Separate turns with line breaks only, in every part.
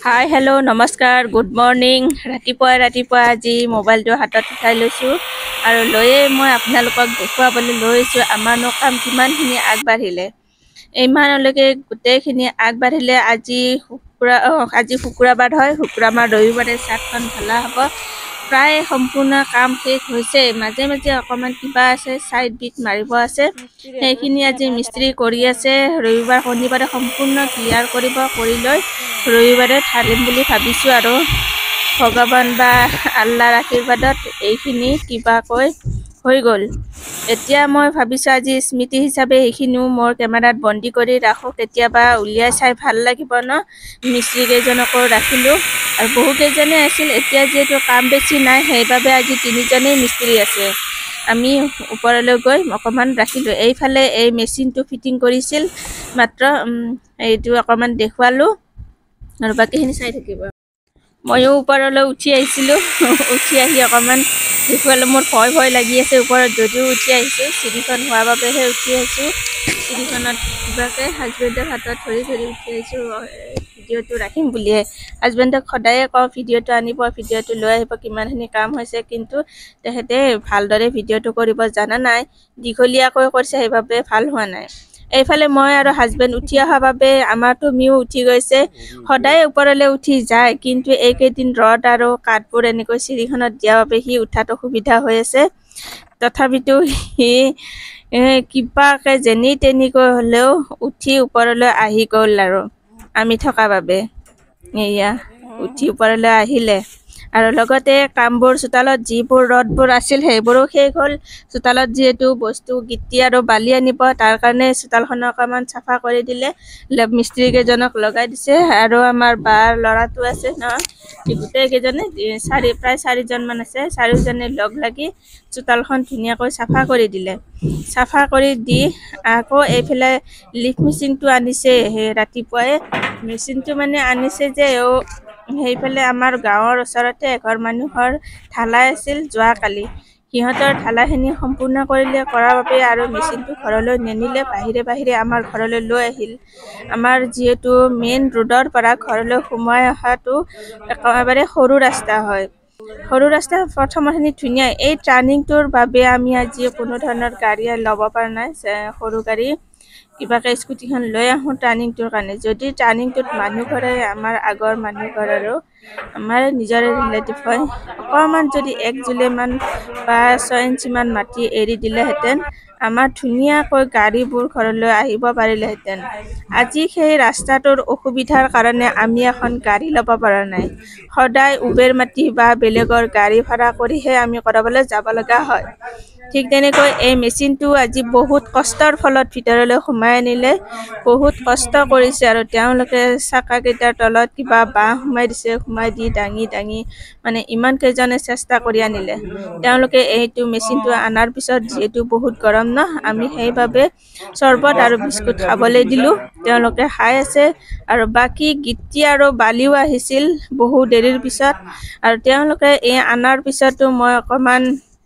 হাই hello' নমস্কাৰ good morning. ৰাতিপুৱা আজি মোবাইলটো হাতত উঠাই লৈছোঁ আৰু লৈয়ে মই আপোনালোকক দেখুৱাবলৈ লৈছোঁ আমাৰনো কাম কিমানখিনি আগবাঢ়িলে। ইমানলৈকে গোটেইখিনি আগবাঢ়িলে। আজি শুক্ৰবাৰ হয়, শুক্ৰবাৰ ৰবিবাৰে ছাদখন ঢলা হ'ব। প্ৰায় সম্পূৰ্ণ কাম শেষ হৈছে। মাজে মাজে অকণমান কিবা আছে, ছাইড বিট মাৰিব আছে, সেইখিনি আজি মিস্ত্ৰী কৰি আছে। ৰবিবাৰ শনিবাৰে সম্পূৰ্ণ ক্লিয়াৰ কৰি লৈ ৰবিবাৰে ঢালিম বুলি ভাবিছোঁ আৰু ভগৱান বা আল্লাহৰ আশীৰ্বাদত এইখিনি কিবাকৈ হৈ গ'ল। এতিয়া মই ভাবিছোঁ আজি স্মৃতি হিচাপে এইখিনিও মোৰ কেমেৰাত বন্দী কৰি ৰাখোঁ, কেতিয়াবা উলিয়াই চাই ভাল লাগিব ন। মিস্ত্ৰী কেইজনকো ৰাখিলোঁ আৰু বহুকেইজনে আছিল। এতিয়া যিহেতু কাম বেছি নাই, সেইবাবে আজি 3জনেই মিস্ত্ৰী আছে। আমি ওপৰলৈ গৈ অকণমান ৰাখিলোঁ। এইফালে এই মেচিনটো ফিটিং কৰিছিল মাত্ৰ, এইটো অকণমান দেখুৱালোঁ আৰু বাকীখিনি চাই থাকিব। ময়ো ওপৰলৈ উঠি আহিছিলোঁ, উঠি আহি অকণমান দেখুৱালোঁ। মোৰ ভয় লাগি আছে ওপৰত, যদিও উঠি আহিছোঁ। চিৰিখন হোৱাৰ বাবেহে উঠি আহিছোঁ। চিৰিখনত কিবাকৈ হাজবেণ্ডৰ হাতত ধৰি উঠি আহিছোঁ ভিডিঅ'টো ৰাখিম বুলিয়ে। হাজবেণ্ডক সদায়ে কওঁ ভিডিঅ'টো আনিব, ভিডিঅ'টো লৈ আহিব, কিমানখিনি কাম হৈছে। কিন্তু তেখেতে ভালদৰে ভিডিঅ'টো কৰিব জনা নাই, দীঘলীয়াকৈ কৰিছে, সেইবাবে ভাল হোৱা নাই। এইফালে মই আৰু হাজবেণ্ড উঠি অহাৰ বাবে আমাৰ তুমিও উঠি গৈছে। সদায় ওপৰলৈ উঠি যায়, কিন্তু এইকেইদিন ৰদ আৰু কাঠবোৰ এনেকৈ চিৰিখনত দিয়াৰ বাবে সি উঠাত অসুবিধা হৈ আছে। তথাপিতো সি কিবাকৈ যেনি তেনিকৈ হ'লেও উঠি ওপৰলৈ আহি গ'ল আৰু আমি থকা বাবে। এয়া উঠি ওপৰলৈ আহিলে আৰু লগতে কামবোৰ চোতালত যিবোৰ ৰদবোৰ আছিল সেইবোৰো শেষ হ'ল। চোতালত যিহেতু বস্তু গিটি আৰু বালি আনিব, তাৰ কাৰণে চোতালখন অকণমান চাফা কৰি দিলে। মিস্ত্ৰী কেইজনক লগাই দিছে আৰু আমাৰ বাৰ ল'ৰাটো আছে ন, গোটেইকেইজনে প্ৰায় 4জনমান আছে। 4জনে লগ লাগি চোতালখন ধুনীয়াকৈ চাফা কৰি দিলে। চাফা কৰি দি আকৌ এইফালে লিফ্ট মেচিনটো আনিছে। সেই ৰাতিপুৱাই মেচিনটো মানে আনিছে যে সেইফালে আমাৰ গাঁৱৰ ওচৰতে এঘৰ মানুহৰ ঢালাই আছিল যোৱাকালি। সিহঁতৰ ঢালাইখিনি সম্পূৰ্ণ কৰিলে, কৰাৰ বাবে আৰু মেচিনটো ঘৰলৈ নিনিলে, বাহিৰে আমাৰ ঘৰলৈ লৈ আহিল। আমাৰ যিহেতু মেইন ৰোডৰ পৰা ঘৰলৈ সোমাই অহাটো একেবাৰে সৰু ৰাস্তা হয়। সৰু ৰাস্তা প্ৰথমখিনি ধুনীয়া। এই টাৰ্ণিংটোৰ বাবে আমি আজি কোনো ধৰণৰ গাড়ী ল'ব পৰা নাই। সৰু গাড়ী কিবাকৈ স্কুটিখন লৈ আহোঁ টাৰ্ণিংটোৰ কাৰণে। যদি টাৰ্ণিংটোত মানুহ ঘৰে, আমাৰ আগৰ মানুহ ঘৰ আৰু আমাৰ নিজৰে ৰিলেটিভ হয়, অকণমান যদি 1 জুলিমান বা 6 ইঞ্চিমান মাটি এৰি দিলেহেঁতেন, আমাৰ ধুনীয়াকৈ গাড়ীবোৰ ঘৰলৈ আহিব পাৰিলেহেঁতেন। আজি সেই ৰাস্তাটোৰ অসুবিধাৰ কাৰণে আমি এখন গাড়ী ল'ব পৰা নাই। সদায় উবেৰ মাটি বা বেলেগৰ গাড়ী ভাড়া কৰিহে আমি ক'ৰবালৈ যাব লগা হয়। ঠিক তেনেকৈ এই মেচিনটো আজি বহুত কষ্টৰ ফলত ভিতৰলৈ সোমাই আনিলে। বহুত কষ্ট কৰিছে আৰু তেওঁলোকে চাকাকেইটাৰ তলত কিবা বাঁহ সোমাই দিছে, সোমাই দি দাঙি মানে ইমান কেইজনে চেষ্টা কৰি আনিলে। তেওঁলোকে এইটো মেচিনটো অনাৰ পিছত যিহেতু বহুত গৰম ন, আমি সেইবাবে চৰবত আৰু বিস্কুট খাবলৈ দিলোঁ। তেওঁলোকে খাই আছে আৰু বাকী গিটি আৰু বালিও আহিছিল বহু দেৰিৰ পিছত। আৰু তেওঁলোকে অনাৰ পিছতো মই অকণমান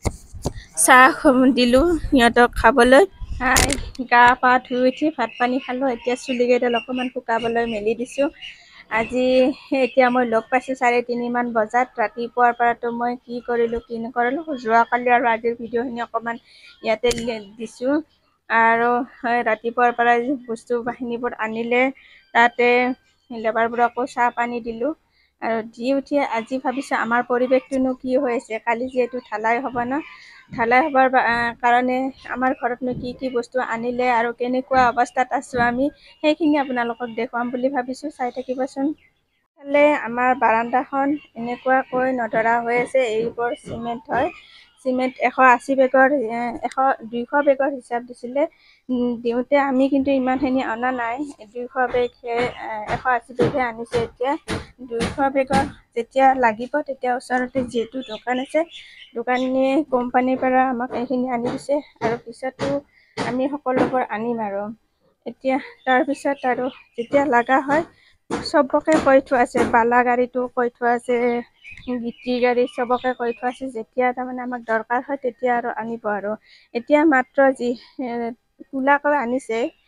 চাহ দিলোঁ সিহঁতক খাবলৈ। গা পা ধুই উঠি ভাত পানী খালোঁ। এতিয়া চুলিকেইডাল অকণমান শুকাবলৈ মেলি দিছোঁ। আজি এতিয়া মই লগ পাইছোঁ 3:30মান বজাত। ৰাতিপুৱাৰ পৰাতো মই কি কৰিলোঁ কি নকৰিলোঁ, যোৱাকালি আৰু আজিৰ ভিডিঅ'খিনি অকণমান ইয়াতে দিছোঁ। আৰু ৰাতিপুৱাৰ পৰা বস্তু বাহিনীবোৰ আনিলে, তাতে লেবাৰবোৰকো চাহ পানী দিলোঁ আৰু দি উঠি আজি ভাবিছোঁ আমাৰ পৰিৱেশটোনো কি হৈ আছে। কালি যিহেতু ঢালাই হ'ব ন, ঢালাই হ'বৰ কাৰণে আমাৰ ঘৰতনো কি বস্তু আনিলে আৰু কেনেকুৱা অৱস্থাত আছোঁ আমি, সেইখিনি আপোনালোকক দেখুৱাম বুলি ভাবিছোঁ। চাই থাকিবচোন। ইফালে আমাৰ বাৰান্দাখন এনেকুৱাকৈ নধৰা হৈ আছে। এইবোৰ চিমেণ্ট হয়। চিমেণ্ট 180 বেগৰ 200 বেগৰ হিচাপ দিছিলে। দিওঁতে আমি কিন্তু ইমানখিনি অনা নাই। 200 বেগহে 180 বেগহে আনিছে। এতিয়া 200 বেগৰ যেতিয়া লাগিব, তেতিয়া ওচৰতে যিহেতু দোকান আছে, দোকানীয়ে কোম্পানীৰ পৰা আমাক এইখিনি আনি দিছে আৰু পিছতো আমি সকলোবোৰ আনিম আৰু এতিয়া তাৰপিছত আৰু যেতিয়া লগা হয় চবকে কৈ থোৱা আছে। বালা গাড়ীটো কৈ থোৱা আছে, গিটি গাড়ী চবকে কৈ থোৱা আছে। যেতিয়া তাৰমানে আমাক দৰকাৰ হয় তেতিয়া আৰু আনিব আৰু এতিয়া মাত্ৰ যি কোলাকৈ আনিছে,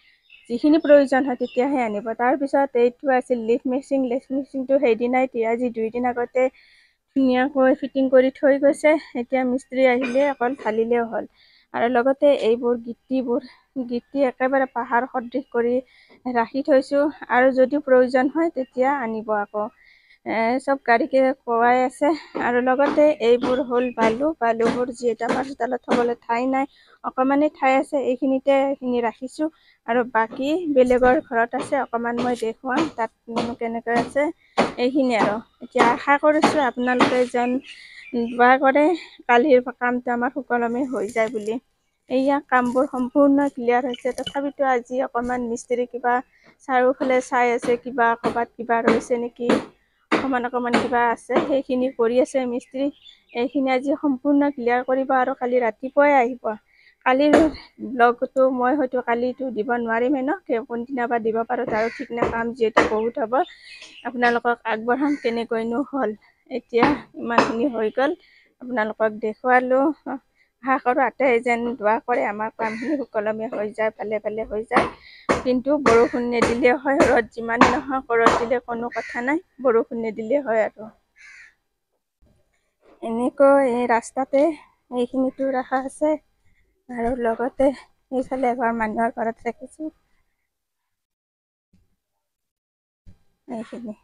যিখিনি প্ৰয়োজন হয় তেতিয়াহে আনিব। তাৰপিছত এইটো আছিল লিফ্ট মেচিনটো সেইদিনাই আজি 2 দিন আগতে ধুনীয়াকৈ ফিটিং কৰি থৈ গৈছে। এতিয়া মিস্ত্ৰী আহিলে অকল ঢালিলেও হ'ল। আৰু লগতে এইবোৰ গিটি একেবাৰে পাহাৰ সদৃশ কৰি ৰাখি থৈছোঁ, আৰু যদি প্ৰয়োজন হয় তেতিয়া আনিব আকৌ। চব গাড়ীকে কোৱাই আছে। আৰু লগতে এইবোৰ হ'ল বালুবোৰ যিহেতু আমাৰ চোতালত থবলৈ ঠাই নাই, অকণমানেই ঠাই আছে, এইখিনি ৰাখিছোঁ। আৰু বাকী বেলেগৰ ঘৰত আছে, অকণমান মই দেখুৱাম তাত কেনেকৈ আছে। এইখিনি আৰু এতিয়া আশা কৰিছোঁ আপোনালোকে যেন দোৱা কৰে কালিৰ কামটো আমাৰ সুকলমে হৈ যায় বুলি। এইয়া কামবোৰ সম্পূৰ্ণ ক্লিয়াৰ হৈছে। তথাপিতো আজি অকণমান মিস্ত্ৰী কিবা চাৰিওফালে চাই আছে, ক'ৰবাত কিবা ৰৈছে নেকি, অকণমান কিবা আছে, সেইখিনি কৰি আছে মিস্ত্ৰী। এইখিনি আজি সম্পূৰ্ণ ক্লিয়াৰ কৰিব আৰু কালি ৰাতিপুৱাই আহিব। কালিৰ ব্লগটো মই হয়তো কালিতো দিব নোৱাৰিমেই ন, কোনদিনা বা দিব পাৰোঁ তাৰো ঠিক নাই। কাম যিহেতু বহুত হ'ব, আপোনালোকক আগবঢ়াম কেনেকৈনো হ'ল। এতিয়া ইমানখিনি হৈ গ'ল, আপোনালোকক দেখুৱালোঁ। আশা কৰোঁ আটাই যেন দোৱা কৰে আমাৰ কামখিনি সুকলমে হৈ যায়, ভালে হৈ যায়। কিন্তু বৰষুণ নিদিলেও হয়, ৰ'দ যিমানেই নহওক, ৰ'দ দিলে কোনো কথা নাই, বৰষুণ নিদিলেই হয়। আৰু এনেকৈ এই ৰাস্তাতে এইখিনিতো ৰখা আছে, আৰু লগতে এইফালে এঘৰ মানুহৰ ঘৰত ৰাখিছোঁ। এইখিনি